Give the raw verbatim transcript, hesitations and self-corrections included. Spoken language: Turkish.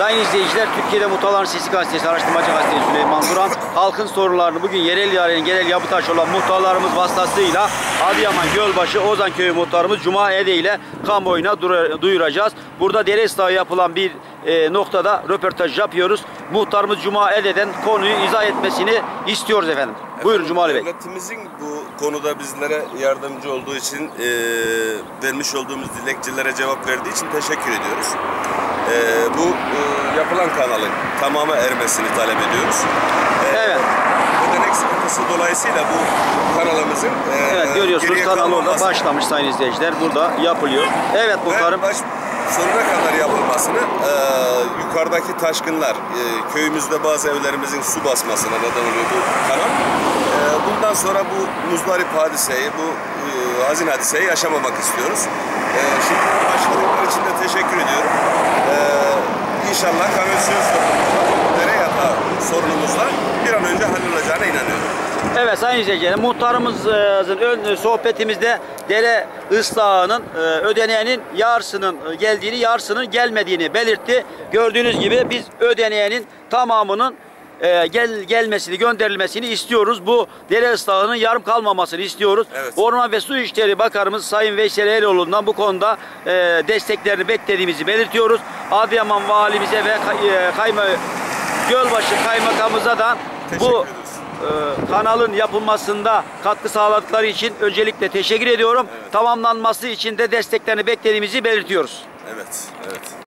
Sayın izleyiciler, Türkiye'de Muhtarların Sesi Gazetesi, araştırmacı gazetesi Süleyman Duran, halkın sorunlarını bugün yerel idarenin genel yapıtaşı olan muhtarlarımız vasıtasıyla Adıyaman Gölbaşı Ozan Köyü muhtarımız Cuma Ede ile kamuoyuna duyuracağız. Burada dere ıslahı yapılan bir e, noktada röportaj yapıyoruz. Muhtarımız Cuma Ede'den konuyu izah etmesini istiyoruz efendim. efendim Buyurun Cumali Bey. Devletimizin bu konuda bizlere yardımcı olduğu için, e, vermiş olduğumuz dilekçelere cevap verdiği için teşekkür ediyoruz. E, bu e, yapılan kanalın tamamı ermesini talep ediyoruz. E, evet. Ödenek sıkıntısı dolayısıyla bu kanalımızın e, evet, görüyorsunuz kanal orada başlamış sayın izleyiciler. Burada yapılıyor. Evet muhtarım. Baş, sonuna kadar yapılmasını e, yukarıdaki taşkınlar, e, köyümüzde bazı evlerimizin su basmasına neden oluyor bu kanal. E, bundan sonra bu muzdarip hadiseyi, bu e, hazin hadiseyi yaşamamak istiyoruz. E, şimdi başladıkları için de teşekkür ediyorum. E, İnşallah kanalizasyon sorunumuzla, dere yatağı sorunumuzla bir an önce hallolacağına inanıyorum. Evet sayın izleyiciler, muhtarımızın ön sohbetimizde dere ıslahının ödeneğinin yarısının geldiğini, yarısının gelmediğini belirtti. Gördüğünüz gibi biz ödeneğinin tamamının gel gelmesini, gönderilmesini istiyoruz. Bu dere ıslahının yarım kalmamasını istiyoruz. Evet. Orman ve Su İşleri Bakanımız Sayın Veysel Eroğlu'ndan bu konuda desteklerini beklediğimizi belirtiyoruz. Adıyaman valimize ve Kayma Gölbaşı kaymakamımıza da bu kanalın yapılmasında katkı sağladıkları için öncelikle teşekkür ediyorum. Evet. Tamamlanması için de desteklerini beklediğimizi belirtiyoruz. Evet, evet.